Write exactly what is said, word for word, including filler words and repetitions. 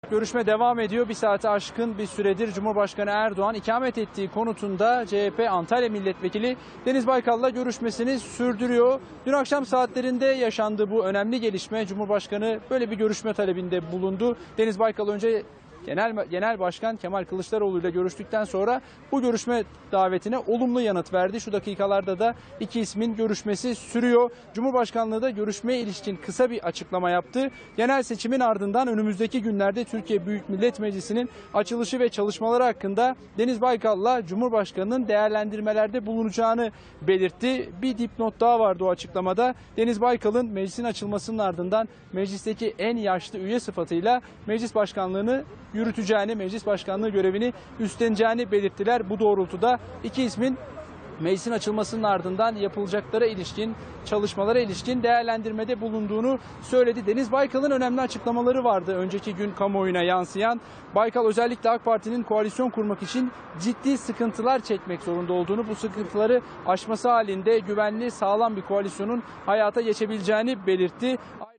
Görüşme devam ediyor. Bir saate aşkın bir süredir Cumhurbaşkanı Erdoğan ikamet ettiği konutunda C H P Antalya Milletvekili Deniz Baykal'la görüşmesini sürdürüyor. Dün akşam saatlerinde yaşandı bu önemli gelişme. Cumhurbaşkanı böyle bir görüşme talebinde bulundu. Deniz Baykal önce Genel, Genel Başkan Kemal Kılıçdaroğlu ile görüştükten sonra bu görüşme davetine olumlu yanıt verdi. Şu dakikalarda da iki ismin görüşmesi sürüyor. Cumhurbaşkanlığı da görüşmeye ilişkin kısa bir açıklama yaptı. Genel seçimin ardından önümüzdeki günlerde Türkiye Büyük Millet Meclisi'nin açılışı ve çalışmaları hakkında Deniz Baykal'la Cumhurbaşkanı'nın değerlendirmelerde bulunacağını belirtti. Bir dipnot daha vardı o açıklamada. Deniz Baykal'ın meclisin açılmasının ardından meclisteki en yaşlı üye sıfatıyla meclis başkanlığını yürüteceğini, meclis başkanlığı görevini üstleneceğini belirttiler. Bu doğrultuda iki ismin meclisin açılmasının ardından yapılacaklara ilişkin, çalışmalara ilişkin değerlendirmede bulunduğunu söyledi. Deniz Baykal'ın önemli açıklamaları vardı önceki gün kamuoyuna yansıyan. Baykal özellikle AK Parti'nin koalisyon kurmak için ciddi sıkıntılar çekmek zorunda olduğunu, bu sıkıntıları aşması halinde güvenli, sağlam bir koalisyonun hayata geçebileceğini belirtti.